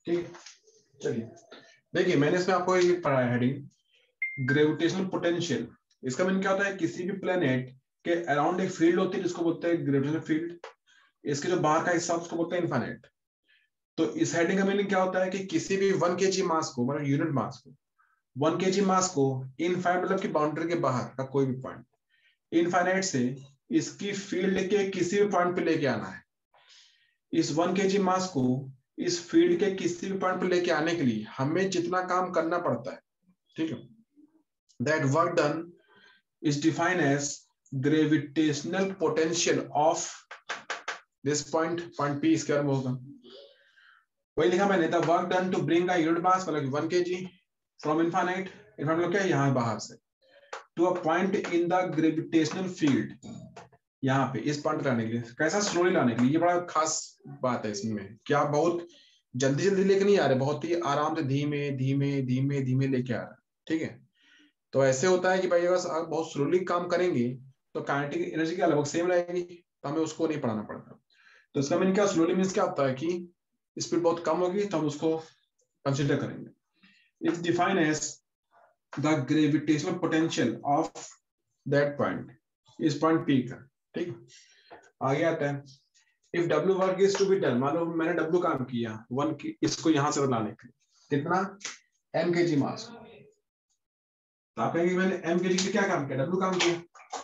ठीक है, चलिए देखिए मैंने इसमें आपको ये पढ़ा है हेडिंग ग्रेविटेशनल पोटेंशियल। इसका मीनिंग क्या होता है, किसी भी प्लेनेट के अराउंड एक फील्ड होती है जिसको बोलते हैं ग्रेविटेशनल फील्ड, इसके जो बाहर का हिस्सा उसको बोलते हैं इनफाइनाइट। तो इस हेडिंग का मीनिंग क्या होता है कि किसी भी 1 kg मास को, मतलब यूनिट मास को, 1 kg मास को इनफाइनाइट मतलब की बाउंड्री के बाहर का कोई भी पॉइंट, इनफाइनाइट से इसकी फील्ड के किसी भी पॉइंट पे लेके आना है। इस 1 kg मास को इस फील्ड के किसी भी पॉइंट पे लेके आने के लिए हमें जितना काम करना पड़ता है, ठीक है, that work done is defined as gravitational potential of this point P square में होगा। वही लिखा मैंने, the work done to bring a unit mass मतलब 1 kg from infinite मतलब क्या है यहाँ बाहर से to a point in the gravitational field, यहाँ पे इस पॉइंट लाने के लिए। कैसा स्लोली लाने के लिए, ये बड़ा खास बात है इसमें कि आप बहुत जल्दी जल्दी लेके नहीं आ रहे, बहुत ही आराम से धीमे धीमे धीमे धीमे लेके आ रहे हैं, ठीक है। तो ऐसे होता है कि भाई अगर आप बहुत स्लोली काम करेंगे तो काइनेटिक एनर्जी क्या लगभग सेम रहेगी, तो हमें उसको नहीं पढ़ाना पड़ता। तो इसका मीनिंग क्या, स्लोली मीन्स क्या होता है कि स्पीड बहुत कम होगी तो हम उसको कंसिडर करेंगे। It's define as the gravitational potential of that point, इस पॉइंट पी का, ठीक। आगे आता है, if W work is to be done, मान लो मैंने डब्ल्यू काम किया इसको यहां से लाने के लिए, कितना, m kg मास। तो आप कहेंगे मैंने m kg के लिए क्या काम किया, डब्ल्यू काम किया।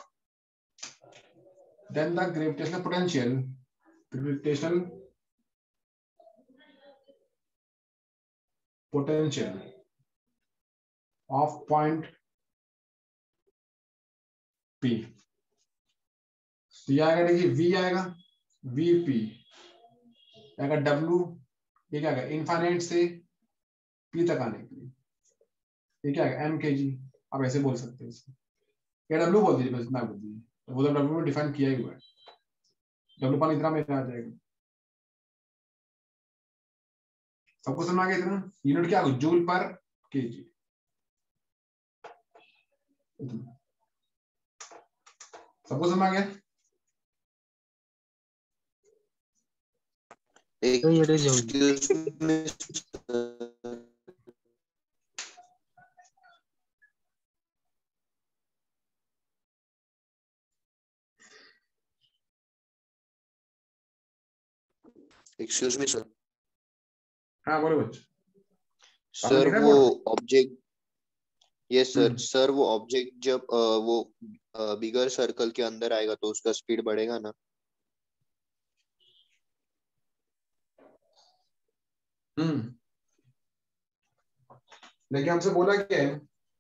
Then the gravitational potential of point P, तो ये आएगा, देखिए V आएगा, VP आएगा, W ये क्या आएगा, इनफाइनाइट से P तक आने के लिए ये क्या आएगा, m kg। आप ऐसे बोल सकते हैं इसको, या W बोल दीजिए, बस इतना बोल दीजिए, तो वो तो W में डिफाइन किया ही हुआ है, W पान इतना में आ जाएगा। सबको समझ आ गया इतना, यूनिट क्या होगा, जूल पर kg। सबको समझ आ गया। Excuse me, excuse me sir. हाँ बोलो बच्चे। सर वो ऑब्जेक्ट, यस सर, सर वो ऑब्जेक्ट जब वो बिगर सर्कल के अंदर आएगा तो उसका स्पीड बढ़ेगा ना। लेकिन हमसे बोला क्या है,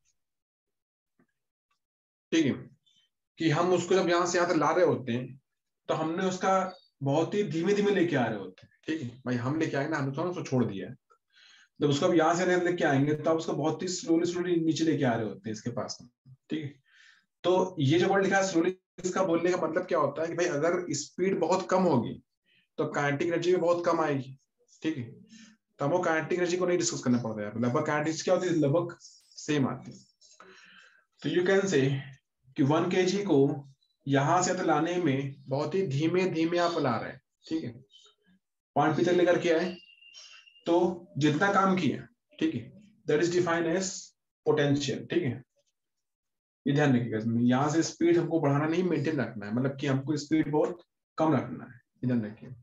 ठीक है, कि हम उसको जब यहाँ से यहाँ तक ला रहे होते हैं तो हमने उसका बहुत ही धीमे धीमे लेके आ रहे होते हैं, ठीक है भाई, हम लेके आएंगे ना, हमने तो उसको छोड़ दिया है। जब उसको अब यहाँ से लेके आएंगे तो आप उसको बहुत ही स्लोली स्लोली नीचे लेके आ रहे होते हैं इसके पास में, ठीक है। तो ये जो वर्ड लिखा है स्लोली, इसका बोलने का मतलब क्या होता है कि भाई अगर स्पीड बहुत कम होगी तो काइनेटिक एनर्जी भी बहुत कम आएगी, ठीक है। तो हमको काइनेटिक एनर्जी को नहीं डिस्कस करना पड़ता है, लगभग काइनेटिक्स क्या होती है, लगभग सेम आती है। तो यू कैन से कि 1 kg को यहां से तो लाने में बहुत ही धीमे धीमे आप ला रहे हैं, ठीक है, पॉइंट पी तक लेकर के आए, तो जितना काम किया, ठीक है, that is defined as potential, ठीक है। ये ध्यान रखिएगा, यहाँ से स्पीड हमको बढ़ाना नहीं, मेंटेन रखना है, मतलब कि हमको स्पीड बहुत कम रखना है, ध्यान रखिए।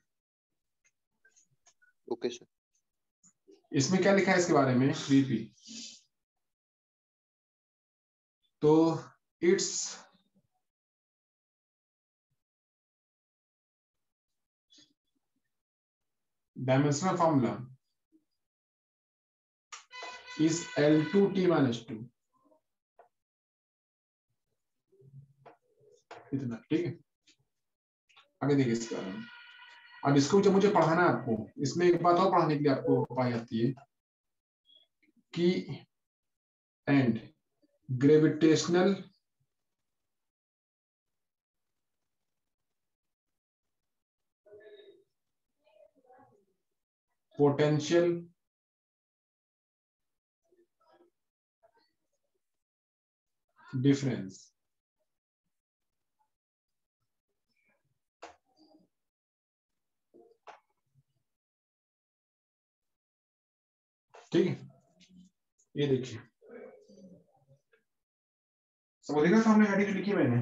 Okay sir. इसमें क्या लिखा है इसके बारे में, वीपी, तो it's dimensional formula is L2T-2, इतना, ठीक है। आगे देखिए इसके बारे में, अब इसको जब मुझे पढ़ाना है आपको, इसमें एक बात और पढ़ाने के लिए आपको पाई जाती है कि एंड ग्रेविटेशनल पोटेंशियल डिफरेंस, ठीक है, ये देखिए समझ गए सामने हेडिंग लिखी मैंने।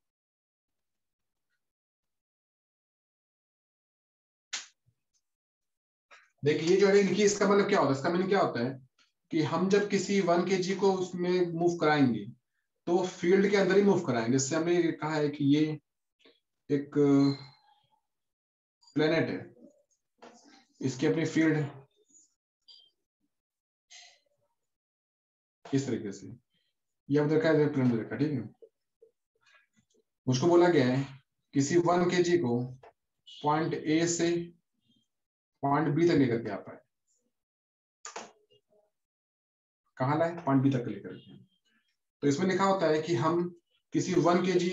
देखिए ये जो हेडिंग लिखी इसका मतलब क्या होता है, इसका मीनिंग क्या होता है कि हम जब किसी 1 kg को उसमें मूव कराएंगे तो फील्ड के अंदर ही मूव कराएंगे। जैसे हमने कहा है कि ये एक प्लेनेट है, इसकी अपनी फील्ड है इस तरीके से, ये अब देखा है प्लेन देखा, ठीक है। मुझको बोला गया है किसी 1 kg को पॉइंट ए से पॉइंट बी तक लेकर के आता है, कहाँ लाए, पॉइंट बी तक लेकर के। तो इसमें लिखा होता है कि हम किसी 1 kg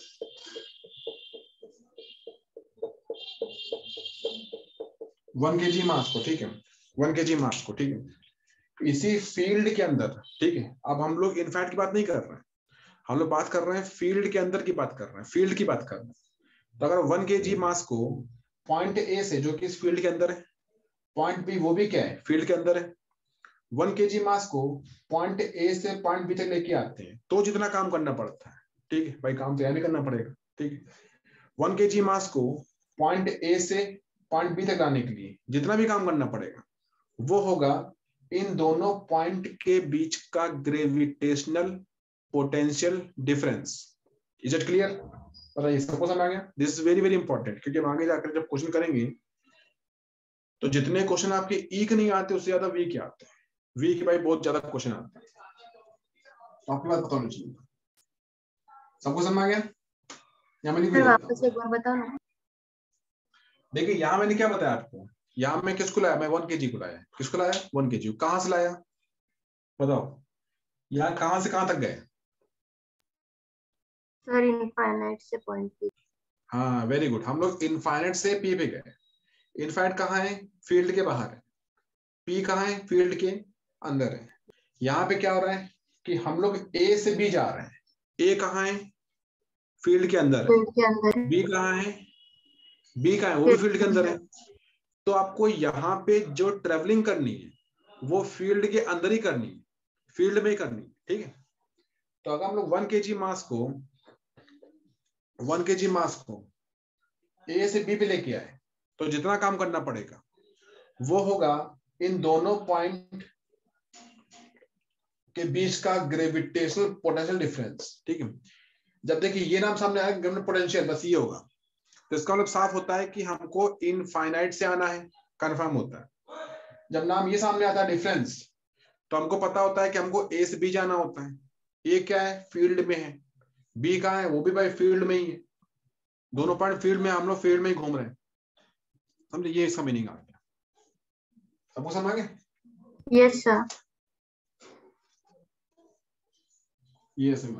मास को, ठीक है, 1 kg मास को, ठीक है, इसी फील्ड के अंदर, ठीक है। अब हम लोग इनफैक्ट की बात नहीं कर रहे हैं, हम लोग बात कर रहे हैं फील्ड के अंदर की बात कर रहे हैं, फील्ड की बात कर रहे हैं। तो अगर 1 kg मास को पॉइंट ए से, जो कि इस फील्ड के अंदर है, पॉइंट बी वो भी क्या है, फील्ड के अंदर है, 1 kg मास को पॉइंट ए से पॉइंट बी तक लेके आते हैं तो जितना काम करना पड़ता है, ठीक है भाई, काम तो यह भी करना पड़ेगा, ठीक है। 1 kg मास को पॉइंट ए से पॉइंट बी तक लाने के लिए जितना भी काम करना पड़ेगा वो होगा इन दोनों पॉइंट के बीच का gravitational potential difference. Is it clear? बताइए, सबको समझ आ गया? This is very very important, क्योंकि हम आगे जाकर जब क्वेश्चन करेंगे तो जितने क्वेश्चन आपके ई के नहीं आते उससे ज्यादा वी के आते हैं, वी के भाई बहुत ज्यादा क्वेश्चन आते हैं, तो आपकी बात बताना चाहिए। सबको समझ आ गया? यहाँ मैंने वापस एक बार बताओ ना। देखिए यहाँ मैंने क्या बताया आपको, यहाँ मैं किसको लाया, मैं 1 kg को लाया, किसको लाया, 1 kg, कहां से लाया बताओ, यहाँ कहां से कहां तक गए? सर इनफाइनाइट से पॉइंट पी। हाँ वेरी गुड, हम लोग इनफाइनाइट से पी पे गए। इनफाइनाइट कहाँ है, फील्ड के बाहर है, पी कहाँ है, फील्ड के अंदर है। यहाँ पे क्या हो रहा है कि हम लोग ए से बी जा रहे हैं, ए कहाँ है, फील्ड के अंदर है, बी कहाँ है, बी कहाँ है, वो भी फील्ड के अंदर है। तो आपको यहाँ पे जो ट्रेवलिंग करनी है वो फील्ड के अंदर ही करनी है, फील्ड में ही करनी है, ठीक है। तो अगर हम लोग 1 kg मास को ए से बी पे लेके आए तो जितना काम करना पड़ेगा वो होगा इन दोनों पॉइंट के बीच का ग्रेविटेशनल पोटेंशियल डिफरेंस, ठीक है। जब देखिए ये नाम सामने आया ग्रेविटेशनल पोटेंशियल, बस ये होगा, तो इसका मतलब साफ होता है कि हमको इनफाइनाइट से आना है, कंफर्म होता है। जब नाम ये सामने आता है डिफरेंस, तो हमको पता होता है कि हमको ए से बी जाना होता है। ए क्या है, फील्ड में है, बी कहाँ है, वो भी भाई फील्ड में ही है, दोनों पॉइंट फील्ड में, हम लोग फील्ड में ही घूम रहे हैं, समझे, ये इसका मीनिंग आ गया। सबको समझ आ गया? Yes sir. ये समझ,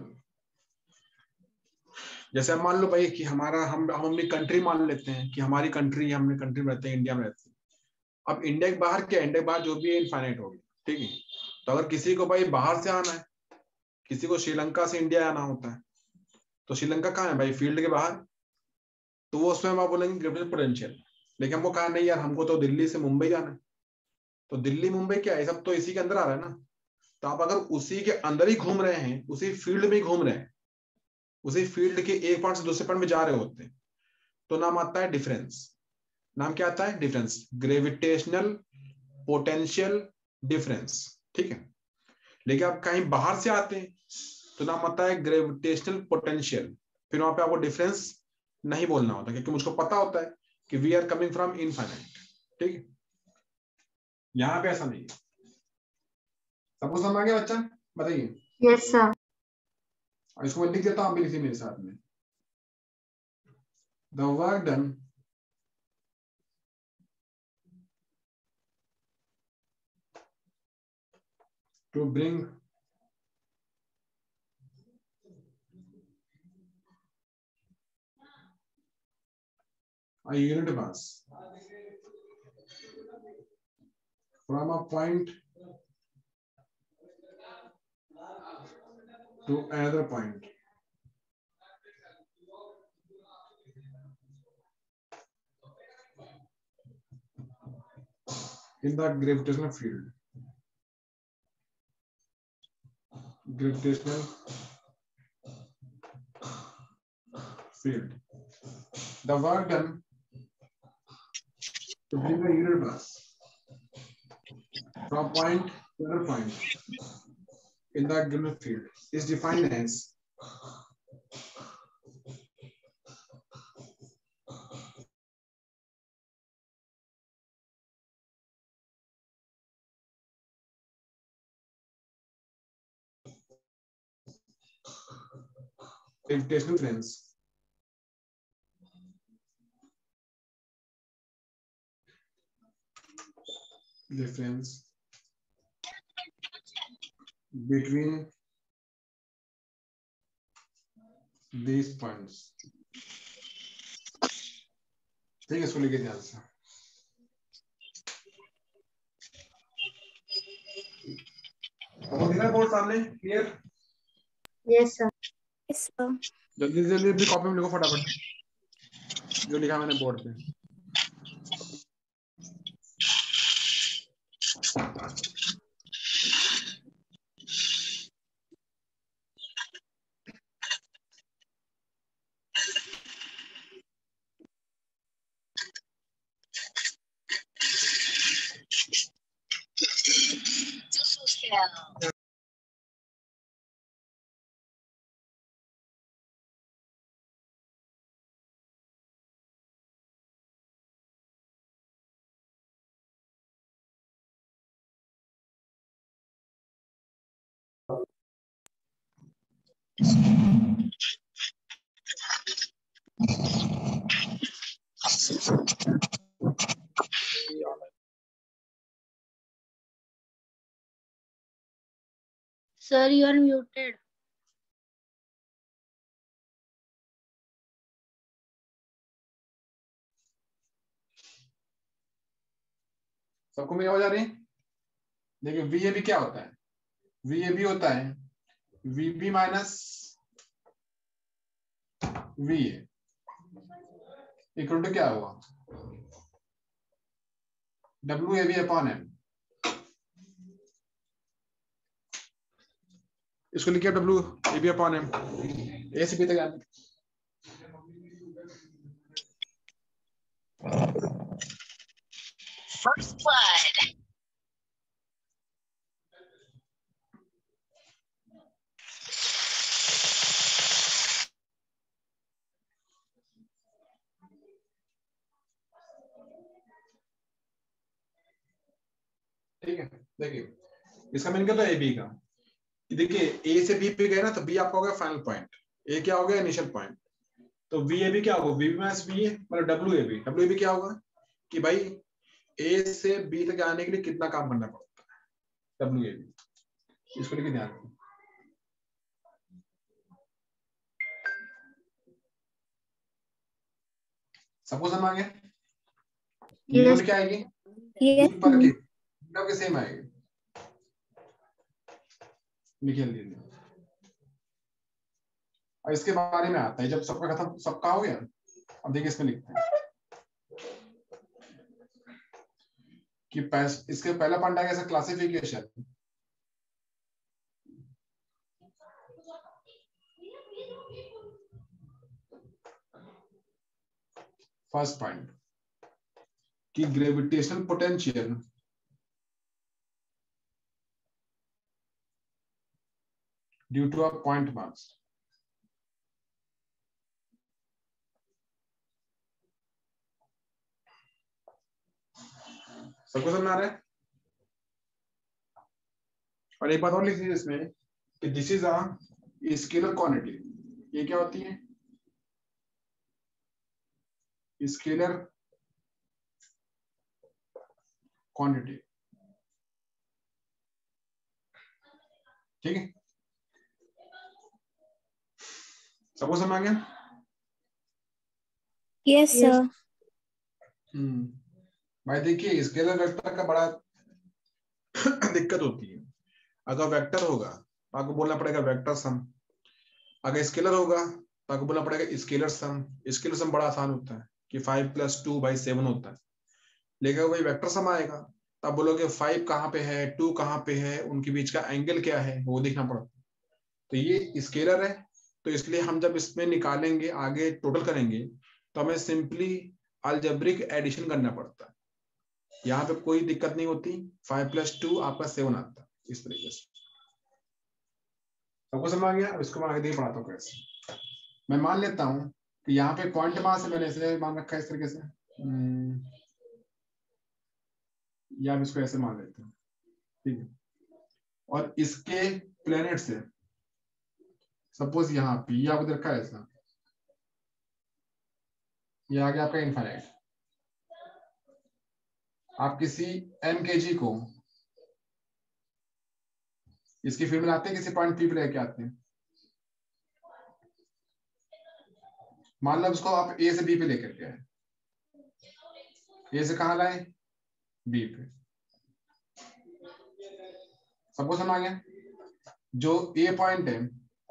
जैसे हम मान लो भाई कि हमारा हम अपनी कंट्री मान लेते हैं कि हमारी कंट्री, हमने कंट्री में रहते हैं, इंडिया में रहते हैं। अब इंडिया के बाहर क्या, इंडिया के बाहर जो भी है इनफाइनाइट होगी, ठीक है। तो अगर किसी को भाई बाहर से आना है, किसी को श्रीलंका से इंडिया आना होता है, तो श्रीलंका कहाँ है भाई, फील्ड के बाहर, तो वो उसमें हम आप बोलेंगे ग्रेविटेशनल पोटेंशियल। लेकिन हमको कहा नहीं यार, हमको तो दिल्ली से मुंबई जाना है, तो दिल्ली मुंबई क्या है, सब तो इसी के अंदर आ रहा है ना। तो आप अगर उसी के अंदर ही घूम रहे हैं, उसी फील्ड में ही घूम रहे हैं, उसी फील्ड के एक पॉइंट से दूसरे पॉइंट में जा रहे होते हैं, तो नाम आता है डिफरेंस। नाम क्या आता है, डिफरेंस, ग्रेविटेशनल पोटेंशियल डिफरेंस, ठीक है। लेकिन आप कहीं बाहर से आते हैं तो नाम आता है ग्रेविटेशनल पोटेंशियल, फिर वहां पे आपको डिफरेंस नहीं बोलना होता, क्योंकि मुझको पता होता है कि we are coming from infinite, ठीक है। यहाँ पे ऐसा नहीं है। सबको समझ आ गया बच्चा? बताइए। Yes sir. इसको मैं लिख देता हूँ, लिखिए मेरे साथ में, the work done to bring a unit mass from a point to another point in the gravitational field gravitational field. The work done to bring a unit mass from point to another point in the given field is defined as gravitational difference between these points. ठीक है, इसको लिखे ध्यान से। आपको दिख रहा है बोर्ड सामने? Clear? Yes, sir. Yes, sir. जल्दी जल्दी अपनी कॉपी में लिखो फटाफट जो लिखा मैंने बोर्ड पे। Sir, you are muted. सबको मेरी आवाज आ रही है? देखिए VAB क्या होता है? VAB होता है VB minus VA equal to क्या हुआ? WAB upon M। इसको लिखिए WAB अपॉन M। A से B तक आने। First blood. ठीक है, देखिए इसका मीनिंग क्या था AB का? देखिए A से B पे गए ना तो B आपका हो गया फाइनल पॉइंट, A क्या हो गया इनिशियल पॉइंट। तो VAB क्या होगा? VB माइनस VA मतलब WAB क्या होगा कि भाई A से B तक आने के लिए कितना काम करना पड़ता है, WAB। इसको लेके ध्यान रखो। सबको समझ आ गया? Yes. क्या आएगी? Yes. पर के सेम आएगी। निकल लीजिए। और इसके बारे में आता है जब सबका खत्म, सबका हो गया। अब देखिए इसमें लिखते हैं कि इसके पहला पॉइंट आएगा ऐसा क्लासिफिकेशन। फर्स्ट पॉइंट कि gravitational potential due to a point mass सबको समझ में आ रहा है? और एक बात और लिख दीजिए इसमें कि this is a scalar quantity. ये क्या होती है? Scalar quantity. ठीक है, सबको समझ आ गया? Yes, sir. भाई देखिए स्केलर वेक्टर का बड़ा दिक्कत होती है। अगर वेक्टर होगा तो आपको बोलना पड़ेगा वेक्टर सम, अगर स्केलर होगा तो आपको बोलना पड़ेगा स्केलर सम। स्केलर सम बड़ा आसान होता है कि 5 + 2/7 होता है, लेकिन वही वेक्टर सम आएगा तो आप बोलोगे 5 कहाँ पे है, 2 कहाँ पे है, उनके बीच का एंगल क्या है वो देखना पड़ता है। तो ये स्केलर है, तो इसलिए हम जब इसमें निकालेंगे आगे टोटल करेंगे तो हमें सिंपली अलजेब्रिक एडिशन करना पड़ता है। यहाँ पे कोई दिक्कत नहीं होती, 5 + 2 आपका 7 आता है। इस तरीके से सबको समझ आ गया। अब इसको मैं आगे देख पढ़ाता हूँ कैसे। मैं मान लेता हूँ कि यहाँ पे क्वांट मास है, मैंने इसे मान रखा है इस तरीके से, या हम इसको ऐसे मान लेते हैं, ठीक है। और इसके प्लेनेट से सपोज यहाँ पे ये आपको रखा है ऐसा, ये आ गया आपका इनफाइनाइट। आप किसी mkg को इसकी फील्ड में लाते हैं, किसी पॉइंट पी पे लेके आते हैं। मान लो उसको आप ए से बी पे लेकर के आए, ए से कहा लाए, बी पे। सबको समझ आ गया। जो ए पॉइंट है,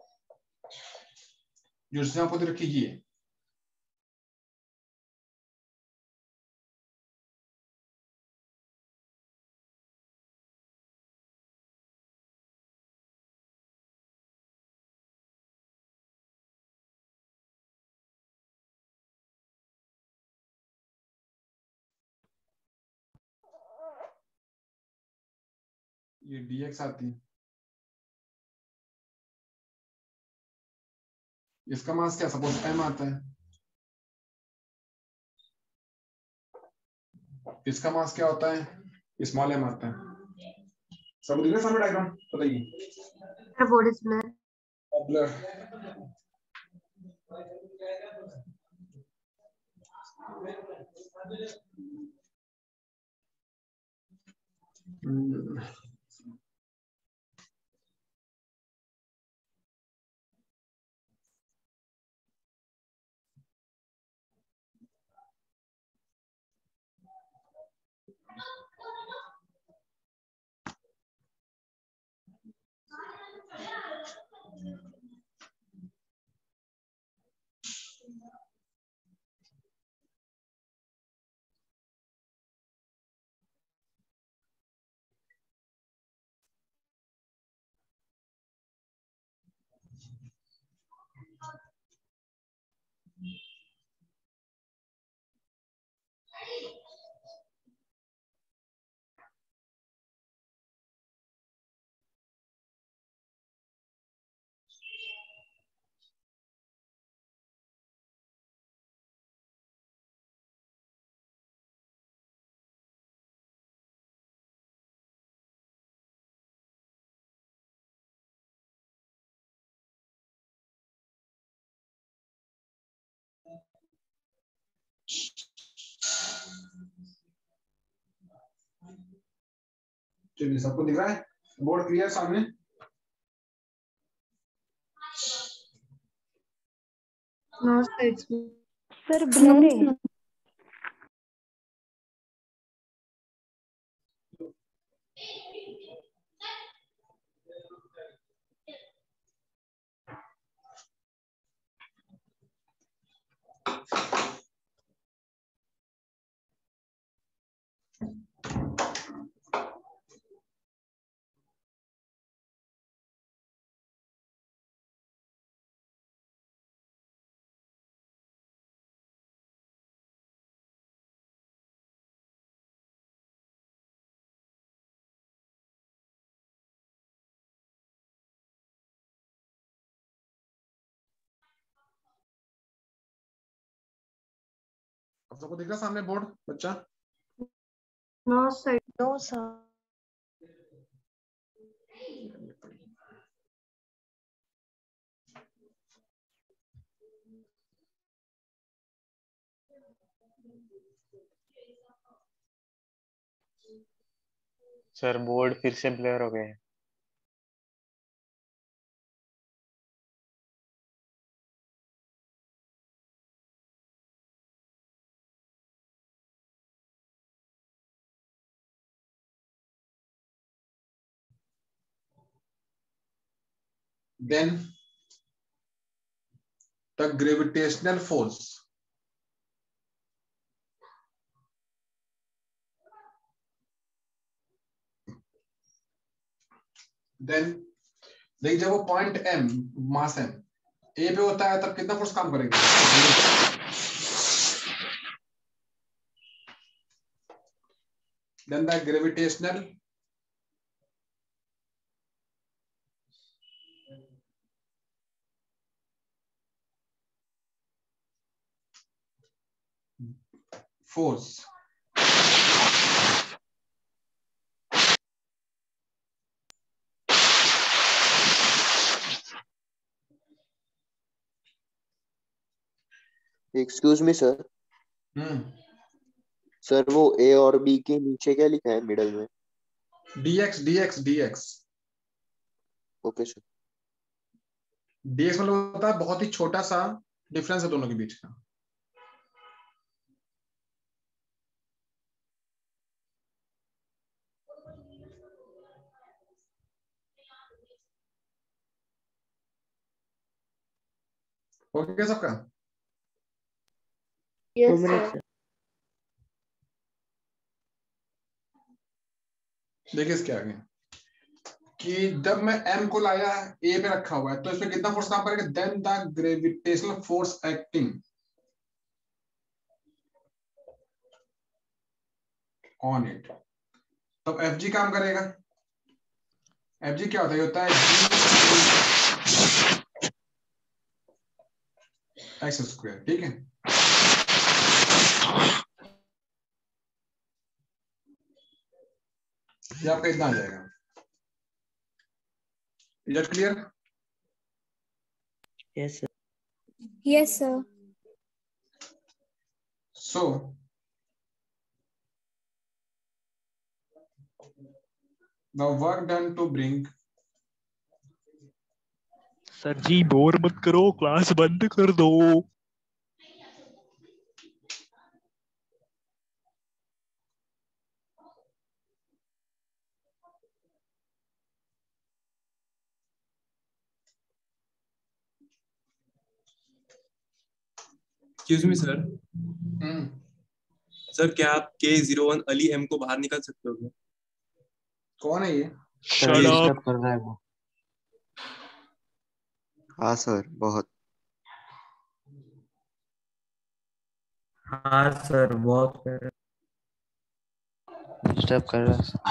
जो जिसमें आपको दे रखी ये, ये dx आती है। इसका मास क्या, सपोज m आता है। इसका मास क्या होता है, स्मॉल m आता है। सब दिख रहा है सामने डायग्राम, बताइए। Sir, what is blur? Blur, चलिए सबको दिख रहा है, बोर्ड क्लियर सामने। No, sir, it's sir blur है। अब सबको दिख रहा है सामने बोर्ड बच्चा। no, sir. No sir. Sir board फिर से ब्लर हो गए। Then the gravitational force लेकिन जब वो point m mass m a पे होता है तब कितना फोर्स काम करेगा? then the gravitational force excuse me sir, sir वो ए और बी के नीचे क्या लिखा है मिडल में? dx dx dx okay sir. dx मतलब होता है बहुत ही छोटा सा डिफरेंस है दोनों के बीच का। ओके सबका? Yes, sir. देखिए इसके आगे कि जब मैं m को लाया a पे रखा हुआ है तो इसमें कितना फोर्स काम करेगा? Then the gravitational force acting on it, तब Fg काम करेगा। Fg क्या होता है? ये होता है g x स्क्वायर, ठीक है। ये आपका इतना आ जाएगा। Is that clear? Yes sir. Yes, sir. So the work done to bring sir ji bore मत करो, क्लास बंद कर दो। एक्सक्यूज मी सर, सर क्या आप K01 अली M को बाहर निकाल सकते हो? कौन है ये? Shut up. कर रहा है वो। हाँ सर, बहुत। हाँ सर, बहुत डिस्टर्ब कर रहा है।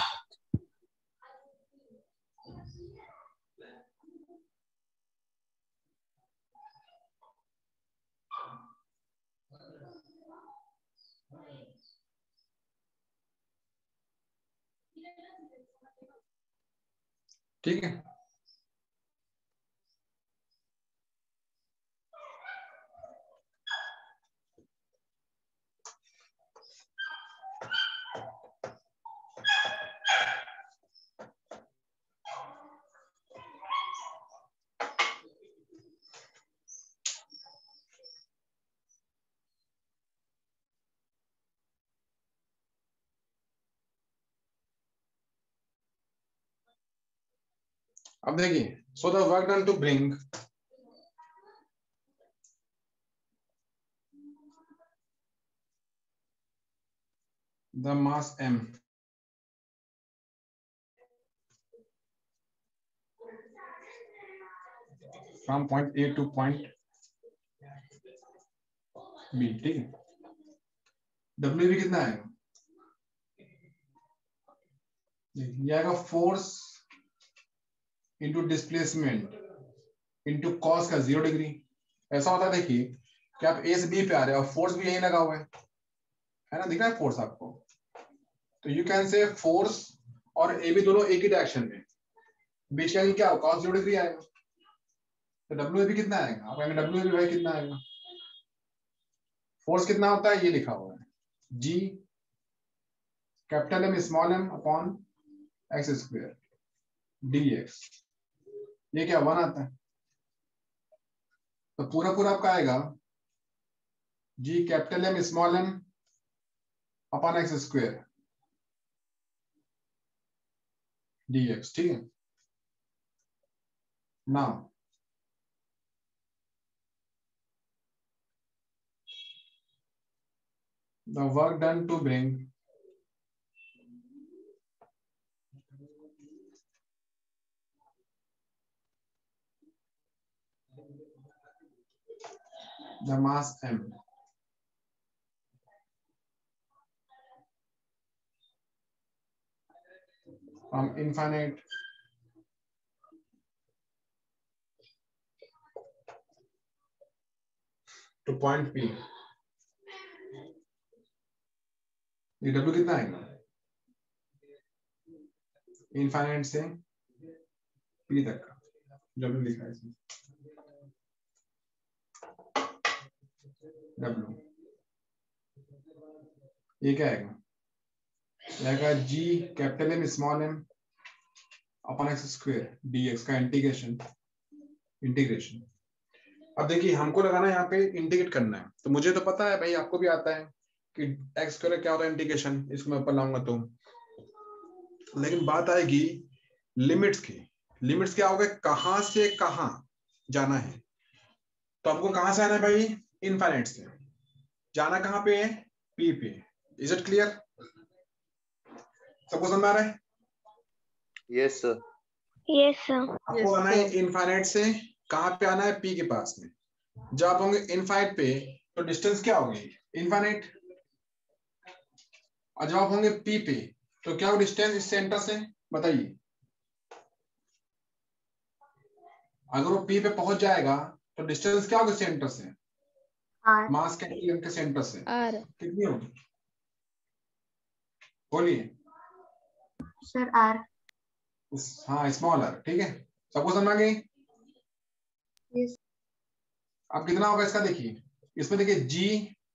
ठीक है, अब देखिए, so the work done to bring the mass m from point A to point B, ठीक है। W भी कितना आएगा? ये आएगा force into displacement into cos का 0 डिग्री। ऐसा होता है देखिए कि आप A से B पे आ रहे हो और फोर्स भी यही लगा हुआ है ना, दिख रहा है फोर्स आपको? तो यू कैन से फोर्स और A भी दोनों एक ही डायरेक्शन में, बीच का एंगल क्या होगा? cos 0 डिग्री आएगा। तो W भी कितना आएगा? आप कहेंगे W भी भाई कितना आएगा? फोर्स कितना होता है ये लिखा हुआ है, G capital M small m upon x square dx। ये क्या 1 आता है? तो पूरा पूरा आपका आएगा G capital M small m upon x square dx, ठीक है। Now the work done to bring the mass m from infinite to point P, ये W कितना आएगा? इनफाइनाइट से P तक का W लिखा है इसमें W, ये क्या आएगा? आएगा G capital M small m upon x square dx का इंटीग्रेशन। अब देखिए हमको लगाना है यहाँ पे इंटीग्रेट करना है, तो मुझे तो पता है भाई, आपको भी आता है कि x स्क्वायर क्या होता है इंटीग्रेशन, इसको मैं ऊपर लाऊंगा तो, लेकिन बात आएगी लिमिट्स की। लिमिट्स क्या होगा, कहां से कहां जाना है, तो हमको कहां से आना है भाई? इनफाइनाइट से जाना कहां पे है? P पे। Is it clear? सबको समझ आ रहा है? Yes sir. Yes sir. आपको आना है इनफाइनाइट से, कहां पे आना है? P के पास में। जब आप होंगे इनफाइनाइट पे तो डिस्टेंस क्या होगी? इनफाइनाइट। और जब आप होंगे P पे तो क्या हो डिस्टेंस इस सेंटर से? बताइए। अगर वो P पे पहुंच जाएगा तो डिस्टेंस क्या होगा सेंटर से? R मास कैपिटल के सेंटर से R कितनी होगी? बोलिए। सर R हाँ स्मॉल r, ठीक है। सबको समझ आ गई? yes अब कितना होगा इसका देखिए, इसमें देखिए G,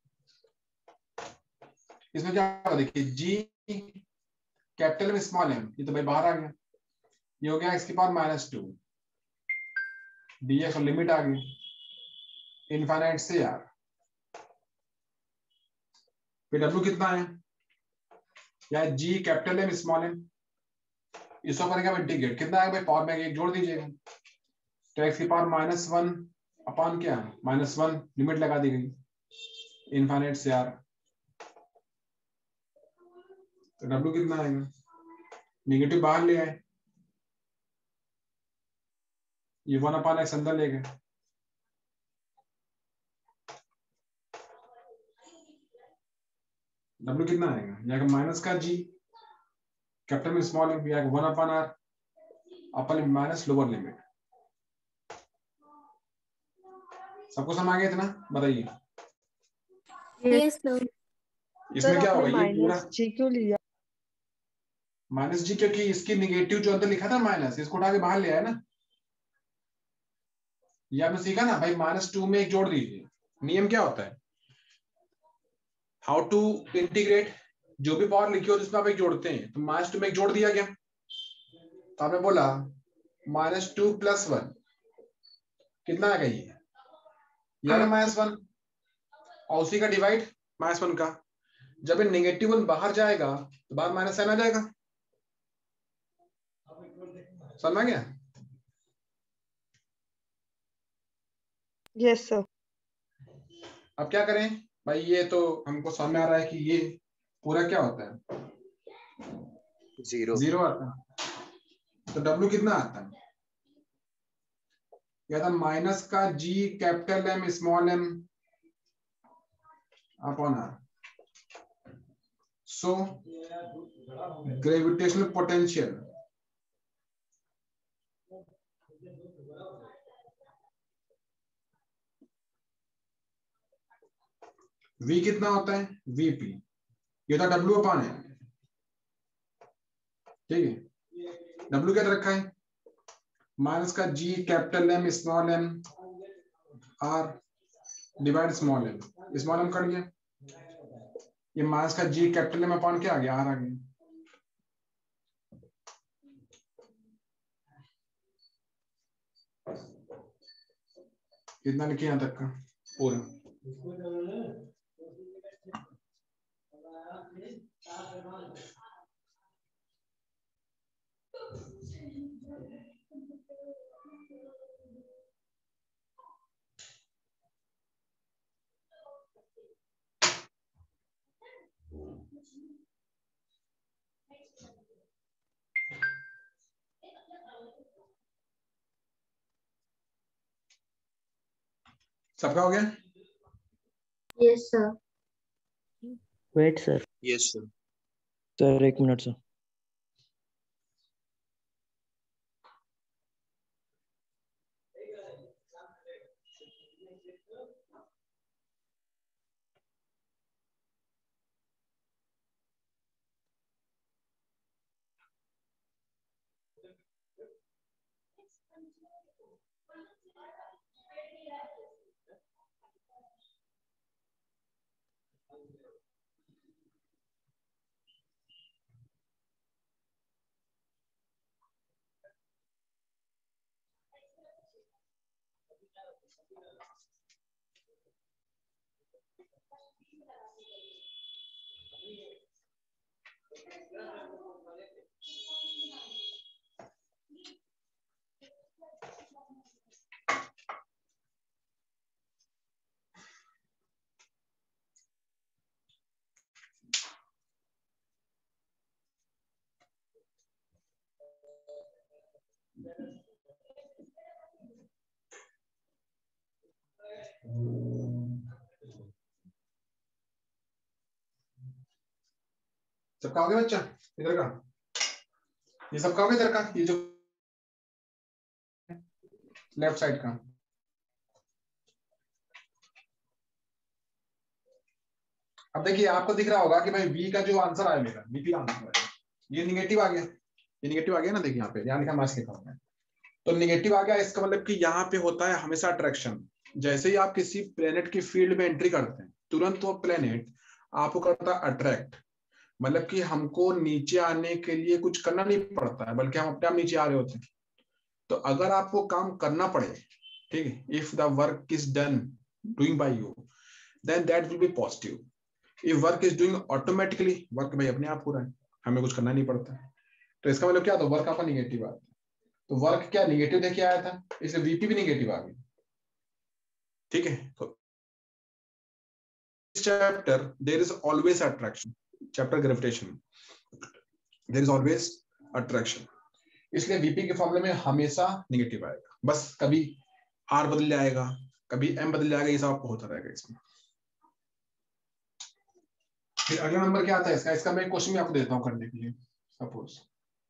इसमें क्या होगा देखिए G कैपिटल में स्मॉल m, ये तो भाई बाहर आ गया, ये हो गया x की पावर -2 dx और लिमिट आ गई इनफाइनाइट से यार। फिर W कितना है? या G capital m small m, इसको करेंगे हम इंटीग्रेट, कितना आएगा भाई? पावर में एक जोड़ दीजिएगा, तो x की पावर -1 अपॉन क्या? -1, लिमिट लगा दी गई इनफाइनाइट से यार। तो W कितना आएगा? नेगेटिव बाहर ले आए, ये 1/x अंदर ले गए, W कितना आएगा? यहाँ माइनस का G कैपिटल में स्मॉल m, यहाँ 1/r अपर माइनस लोअर लिमिट। सबको समझ आ गया इतना? बताइए। yes sir इसमें क्या होगा? ये पूरा -g क्यों लिया? -g क्योंकि इसकी निगेटिव जो अंदर लिखा था माइनस, इसको उठा के बाहर ले आया ना। ये आपने सीखा ना भाई, -2 में एक जोड़ दीजिए। नियम क्या होता है? हाउ टू इंटीग्रेट, जो भी पावर लिखी हो जिसमें आप एक जोड़ते हैं, तो -2 में एक जोड़ दिया गया, तो आपने बोला -2 + 1 कितना आएगा? ये आएगा -1 और उसी का डिवाइड -1 का। जब ये -1 बाहर जाएगा तो बाहर -n आ जाएगा। समझ में आ गया? Yes sir. अब क्या करें भाई, ये तो हमको समझ में आ रहा है कि ये पूरा क्या होता है? 0 आता है। तो W कितना आता है? या था माइनस का G capital M small m upon r। So gravitational potential V कितना होता है? VP, ये था W/m, ठीक है। W क्या रखा है? माइनस का G capital M small m r divide small m cut गया, ये माइनस का G कैपिटल M अपॉन क्या आ गया? R आ गया। कितना लिखे यहां तक का पूरा? सबका हो गया? Yes, sir. Wait sir. Yes sir. Sir 1 minute sir. सबका हो गया बच्चा? इधर का ये सबका हो गया, इधर का ये जो लेफ्ट साइड का. अब देखिए आपको दिख रहा होगा कि भाई v का जो आंसर आया मेरा v का आंसर है ये निगेटिव आ गया. ये निगेटिव आ गया ना. देखिए यहाँ पे यहाँ लिखा मास लिखा हुआ है तो निगेटिव आ गया. इसका मतलब कि यहाँ पे होता है हमेशा अट्रैक्शन. जैसे ही आप किसी प्लेनेट की फील्ड में एंट्री करते हैं तुरंत वो प्लेनेट आपको करता है अट्रैक्ट. मतलब कि हमको नीचे आने के लिए कुछ करना नहीं पड़ता है बल्कि हम अपने आप नीचे आ रहे होते हैं. तो अगर आपको काम करना पड़े, ठीक है, if the work is done doing by you then that will be positive. If work is doing automatically, work भाई अपने आप हो रहा है, हमें कुछ करना नहीं पड़ता है, तो इसका मतलब क्या था, वर्क आपका निगेटिव आता है. तो वर्क क्या निगेटिव देखिए आया था, इसलिए वीपी भी निगेटिव आ गई. ठीक है. तो chapter there is always attraction. Chapter gravitation there is always attraction. इसलिए वीपी के फॉर्मूले में हमेशा निगेटिव आएगा. बस कभी आर बदल जाएगा, कभी एम बदल जाएगा, ये सब आपको होता रहेगा इसमें. फिर अगला नंबर क्या आता है इसका. इसका मैं क्वेश्चन भी आपको देता हूं करने के लिए. सपोज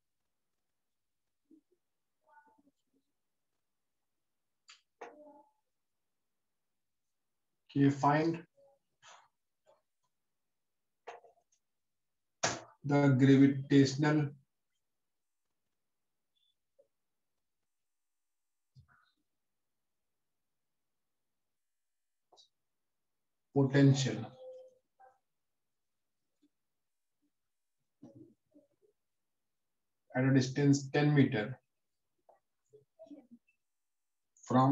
कि find the gravitational potential at a distance 10 meter from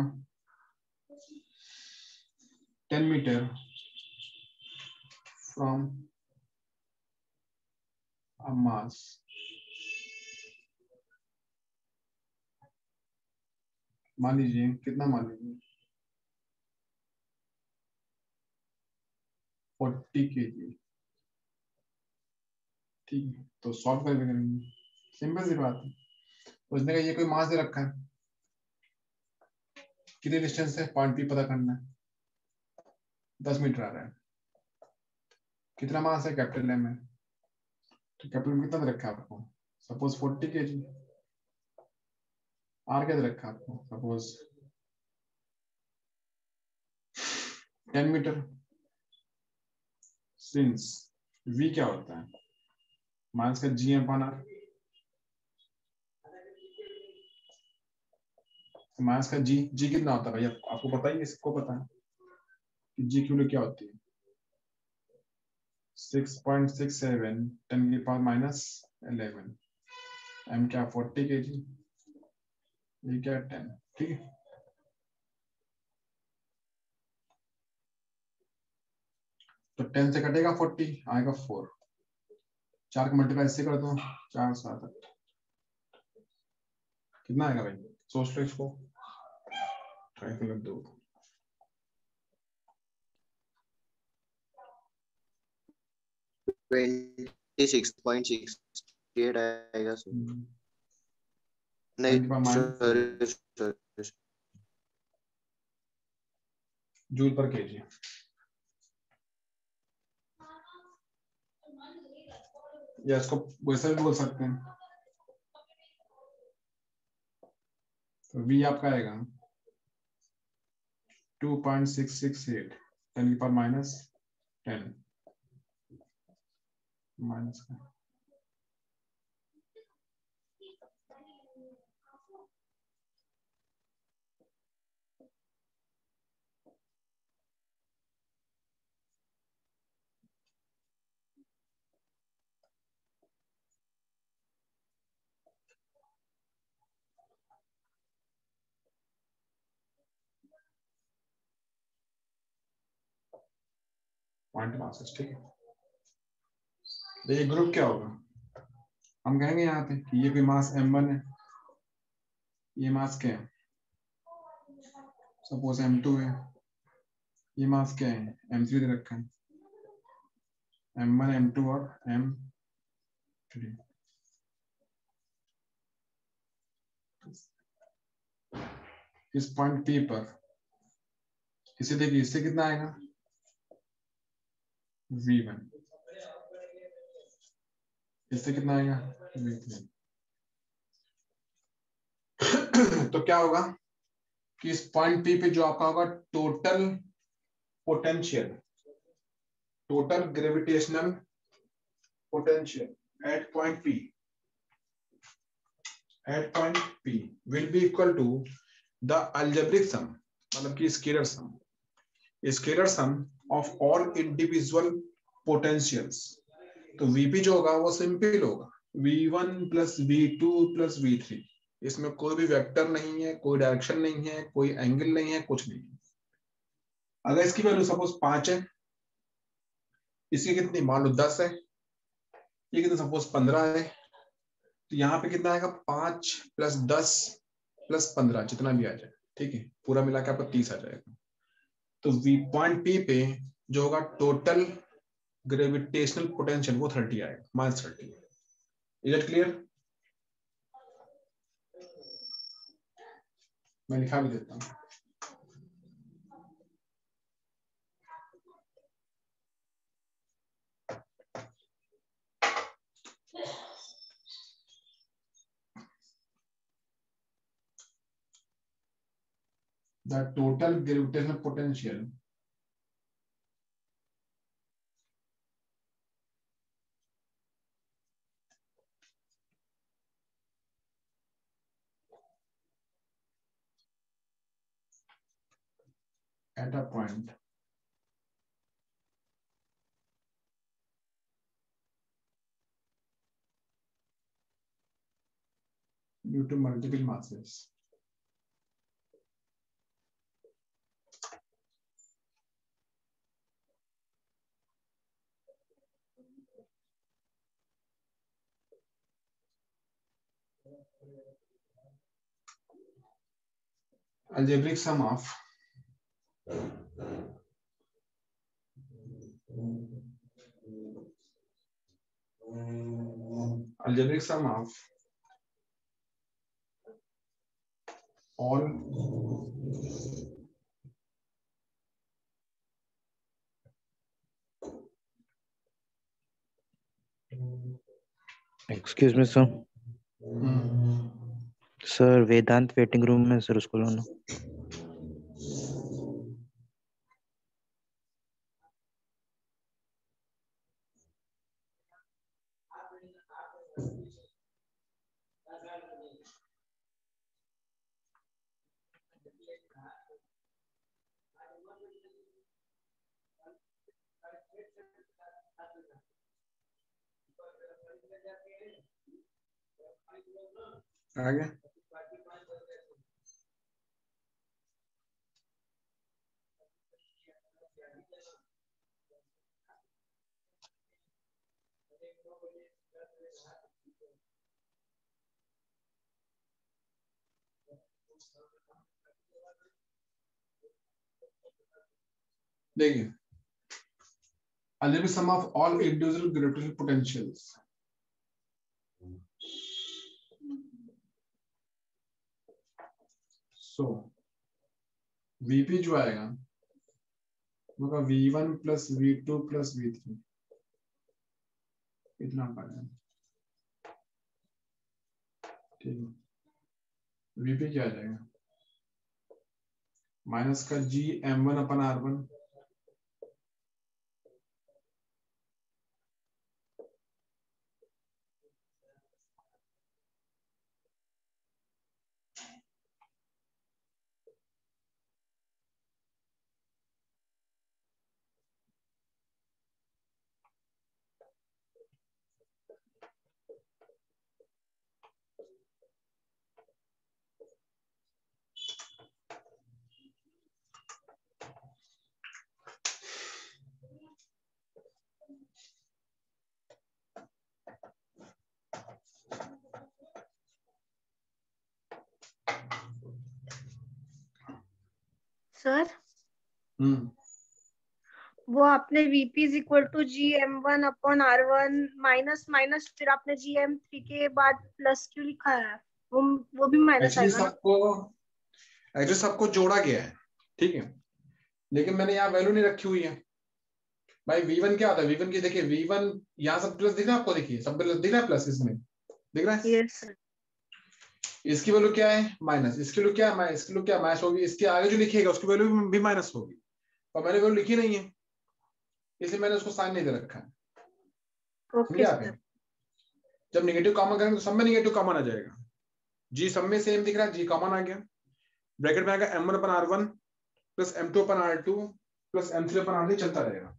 10 meter from a mass मान लीजिए कितना, मान लीजिए 40 kg. ठीक है. तो सॉल्व करके करेंगे. सिंपल सी बात है. तो इसने कहा ये कोई मास दे रखा है, कितने डिस्टेंस है, पॉइंट पी पता करना है, 10 मीटर आ रहा है. कितना मास है, कैपिटल एम है. तो कैपिटल एम कितना दे रखा है आपको, सपोज 40 kg. आर क्या दे रखा है आपको, सपोज 10 मीटर. सिंस v क्या होता है, मास का जी एम आर. मास का जी कितना होता है भाई, आपको पता ही है, सबको पता है कि जी क्यू क्या होती है, 6.67 10 की पावर -11. एम क्या 40 kg, ये क्या 10. ठीक है. तो 10 से कटेगा 40, आएगा 4. 4 का मल्टीप्लाई इससे कर दो, 4 7 8. कितना आएगा भाई, सोच लो इसको. ट्राई कर दो. 26.68 आएगा सर. नहीं सर, जूल पर केजी. या इसको वैसा भी बोल सकते हैं। तो v आपका आएगा 2.668 10 की पावर -10 माइनस का पॉइंट मास। ठीक है, ये ग्रुप क्या होगा, हम कहेंगे यहाँ पे कि ये कोई मास m1 है, ये मास क्या है, सपोज m2 है, ये मास क्या है m3 दे रखा है, m1 m2 और m3। इस पॉइंट P पर इसे देखिए, इससे कितना आएगा v1, इससे कितना आएगा v3। तो क्या होगा कि इस पॉइंट P पे जो आपका होगा total potential, total gravitational potential at point P will be equal to the algebraic sum, मतलब कि scalar sum of all individual potentials. तो Vp जो होगा वो सिंपल होगा V1 plus V2 plus V3, इसमें कोई भी वेक्टर नहीं है, कोई डायरेक्शन नहीं है, कोई एंगल नहीं है, कुछ नहीं है। अगर इसकी वैल्यू सपोज 5 है, इसकी कितनी मान लो 10 है, ये कितना सपोज 15 है, तो यहाँ पे कितना आएगा 5 प्लस 10 प्लस 15 जितना भी आ जाए, ठीक है, पूरा मिला के आपको 30 आ जाएगा। तो पॉइंट P पे जो होगा टोटल ग्रेविटेशनल पोटेंशियल वो 30 आएगा, -30। Is it clear? मैं लिखा भी देता हूँ। The total gravitational potential at a point due to multiple masses algebraic sum of all excuse me sir, sir Vedant waiting room में सर, उसको लाना। आगे देखिए, algebraic sum of all individual gravitational potentials, so Vp जो आएगा वो V1 plus V2 plus V3, इतना पाया, ठीक है। वीपी क्या आ जाएगा, माइनस का जी m1 अपन r1 सर हम्म वो आपने VP is equal to GM1/R1 minus minus फिर आपने GM3 के बाद प्लस क्यों लिखा है? वो भी माइनस एक्चुअली आएगा ना? सबको जोड़ा गया है, ठीक है, लेकिन मैंने यहाँ वैल्यू नहीं रखी हुई है भाई। V1 क्या होता है, V1 की देखिए, V1 यहाँ सब प्लस दिख रहा है आपको, देखिए सब प्लस दिख रहा है, प्लस इसमें दिख रहा है। Yes sir. इसकी वैल्यू क्या है, माइनस, इसकी वैल्यू क्या है, माइनस, इसकी वैल्यू क्या माइनस होगी, इसके आगे जो लिखिएगा उसकी वैल्यू भी माइनस होगी, और मैंने वैल्यू लिखी नहीं है इसलिए मैंने उसको साइन नहीं दे रखा है, समझे ओके आप? सर। जब नेगेटिव कॉमन करेंगे तो सब में नेगेटिव कॉमन आ जाएगा, जी सब में सेम दिख रहा है, जी कॉमन आ गया, ब्रैकेट में आएगा m1/r1 plus m2/r2 plus m3/r3, चलता रहेगा।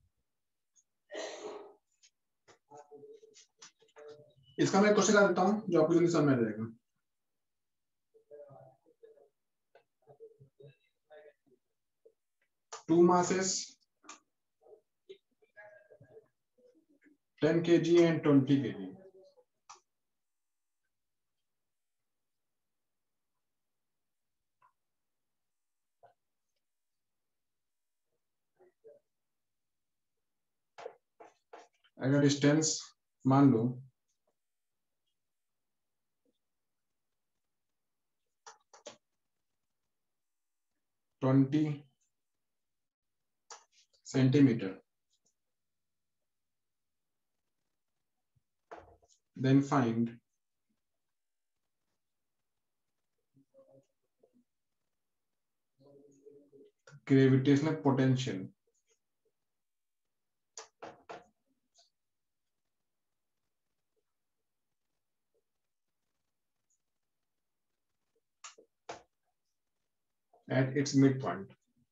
इसका मैं क्वेश्चन कर देता हूँ जो आपको जल्दी समझ में आ जाएगा। Two masses 10 kg and 20 kg. अगर डिस्टेंस मान लो 20 centimeter, then find gravitational potential at its midpoint.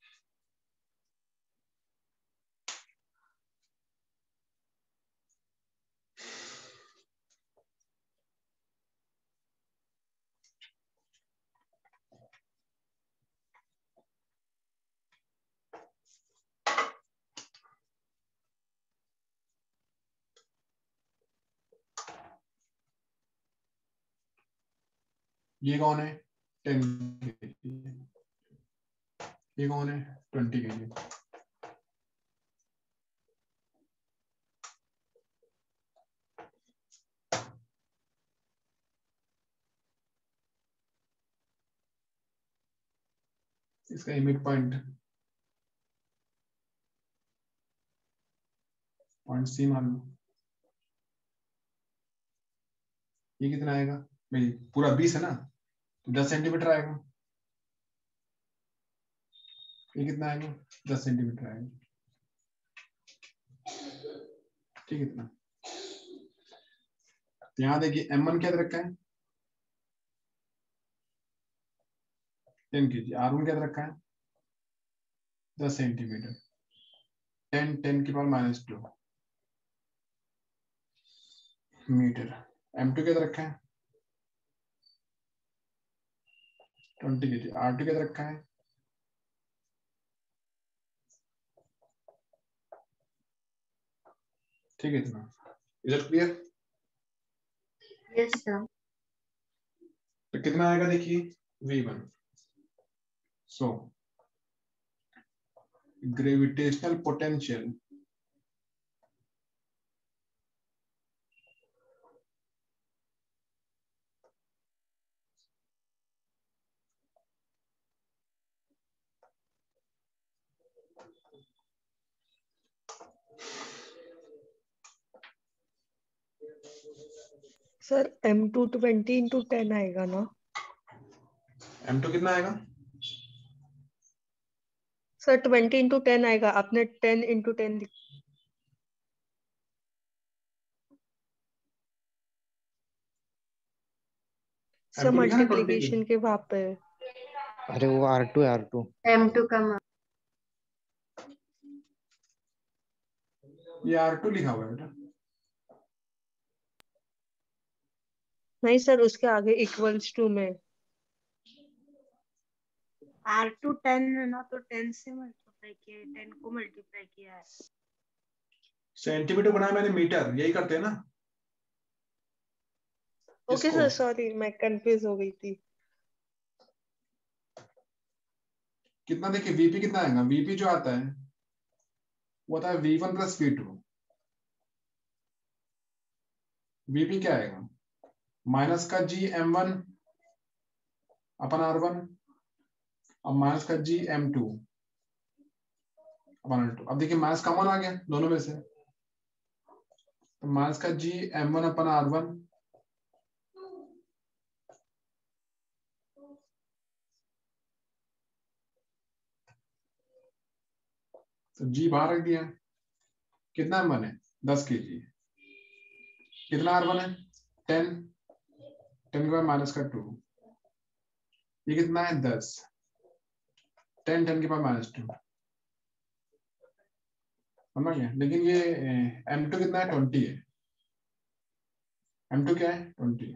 ये कौन है, 10 kg, ये कौन है, 20 kg। इसका मिड पॉइंट पॉइंट सी मान लो, ये कितना आएगा भाई, पूरा 20 है ना, तो 10 सेंटीमीटर आएगा, ये कितना आएगा, 10 सेंटीमीटर आएगा, ठीक है इतना। यहाँ देखिए m1 क्या दे रखा है, 10 kg, r1 क्या दे रखा है, 10 सेंटीमीटर, 10 की पावर -2 मीटर, m2 क्या दे रखा है, 20 kg, r2 क्या दे रखा है, ठीक है इतना। Is it clear? Yes sir. तो कितना आएगा देखिए, v1, so gravitational potential sir M2 20 into 10 आएगा ना? M2 कितना आएगा? सर 20 into 10 आएगा, आपने 10 into 10 सर M2 लिखा ना 20 मल्टीप्लिकेशन के वहां पे। अरे वो R2 है R2। M2 का मान ये R2 लिखा हुआ है बेटा। नहीं सर, उसके आगे इक्वल्स टू में R2 10 है ना, तो 10 से मल्टीप्लाई किया है, 10 को मल्टीप्लाई किया है। सेंटीमीटर बनाया मैंने मीटर, यही करते हैं ना। ओके इसको सर, सॉरी मैं कंफ्यूज हो गई थी। कितना देखिए वीपी कितना आएगा, वीपी जो आता है वो आता है V1 प्लस V2। वीपी क्या आएगा, माइनस का जी M1 अपन R1 और माइनस का जी M2 अपन R2। अब देखिए माइनस कॉमन आ गया दोनों में से, तो माइनस का जी M1 अपन R1 तो जी बाहर रख दिया। कितना M1 है 10 kg, कितना R1 है 10, 10 के बाद माइनस का 2, ये कितना है 10, 10 10 के बाद माइनस 2, समझ गया। लेकिन ये M2 कितना है 20 है, M2 क्या है 20।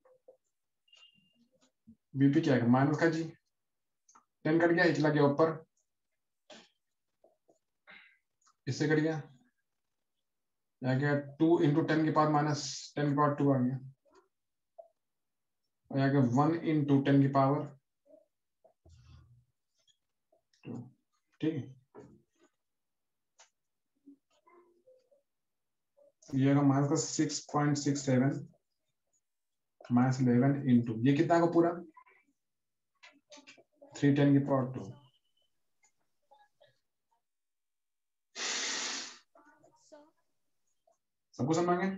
बीपी क्या है माइनस का जी, 10 कट गया, चला गया ऊपर, इससे कट गया, आ गया 2 इंटू 10 के बाद माइनस 10 के पावर 2 आ गया, और आ गया 1 इंटू 10 की पावर 2। ठीक है, ये आएगा माइनस का 6.67 माइनस 11 इंटू ये कितना का पूरा 3 10 की पावर 2। सबको समझ में?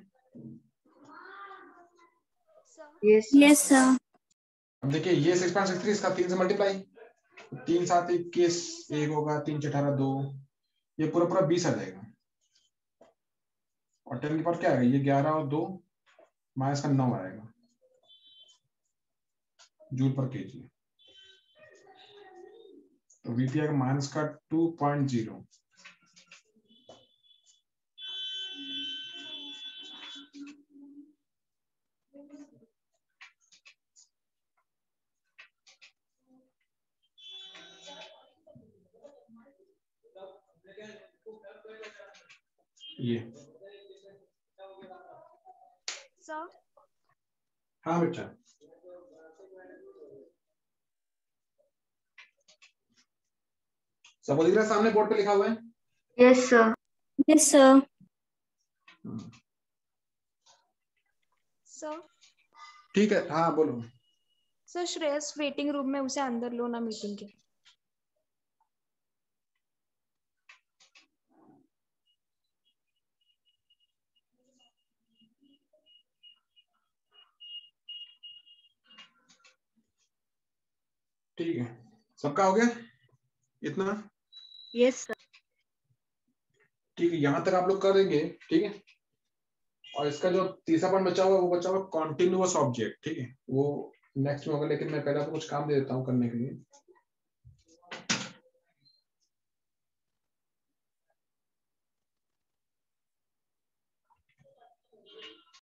Yes sir. अब देखिए ये 6.63 इसका 3 से मल्टीप्लाई, 3 7 21 1 होगा, 3 6 18 2, ये पूरा पूरा 20 आ जाएगा। और 10 की पावर क्या आएगा, ये 11 और 2 माइनस का 9 आएगा जूल पर केजी। तो वीपी आएगा माइनस का 2.0। ये सर हाँ बेटा, सब दिख रहा है सामने बोर्ड पे लिखा हुआ है? Yes sir. Yes sir. Sir ठीक है, हाँ बोलो। सर श्रेयस वेटिंग रूम में, उसे अंदर लो ना मीटिंग के। ठीक है, सबका हो गया इतना? Yes sir. ठीक है, यहां तक आप लोग करेंगे, ठीक है। और इसका जो तीसरा पॉइंट बचा हुआ है वो बचा हुआ कॉन्टिन्यूअस ऑब्जेक्ट, ठीक है, वो नेक्स्ट में होगा। लेकिन मैं पहले आपको कुछ काम दे देता हूँ करने के लिए।